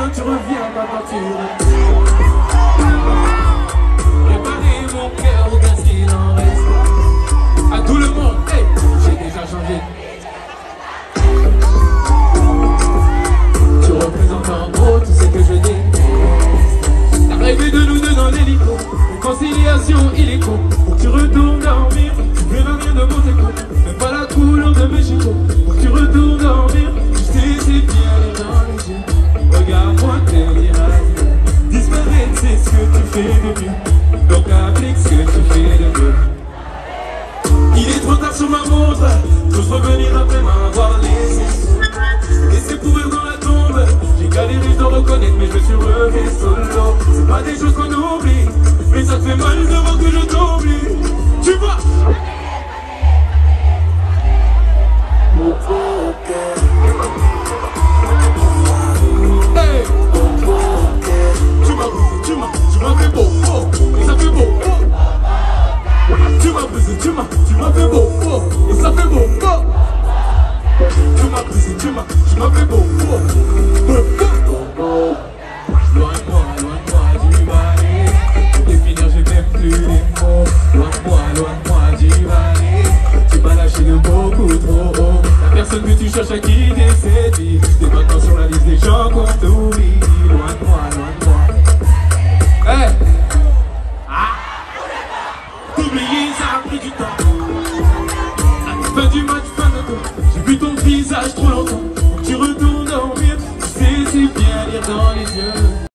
quand tu reviens, pas quand tu reviens. Préparer mon cœur au gaz qu'il en reste. À tout le monde, hey, j'ai déjà changé. Tu représentes en gros tout ce que je dis. T'as rêvé de nous deux dans l'hélico. Conciliation illico. Pour que tu retournes dormir. Tu verras rien de mon déco. Même pas la couleur de mes chicots. Pour que tu retournes dormir. Tu sais c'est bien dans les yeux. Regarde-moi te dire adieu. Disparaître c'est ce que tu fais de mieux. Donc applique ce que tu fais de mieux. Il est trop tard sur ma montre. J'ose revenir après m'avoir laissé. Laissé pourrir dans la tombe. J'ai galéré, je dois reconnaître, mais je me suis relevé solo. C'est pas des choses qu'on oublie, mais ça te fait mal de voir que je t'oublie. Tu vois? Hey! Tu m'as fait beau, oh, et ça fait beau, oh. Tu m'as brisé, tu m'as fait beau, oh, et ça fait beau, oh. Tu m'as brisé, tu m'as fait beau, oh, oh, oh. Loin de moi du balai. Pour définir, j'ai même plus les mots. Loin de moi du balai. Tu m'as lâché de beaucoup trop haut. La personne que tu cherches à quitter cette vie. T'es maintenant sur la liste des gens qu'on t'oublie. Loin de moi. Hey! T'oublier, ça a pris du temps. À la fin du match, fin de tout. J'ai vu ton visage trop longtemps. Faut que tu retournes dormir. Tu sais, c'est bien lire dans les yeux.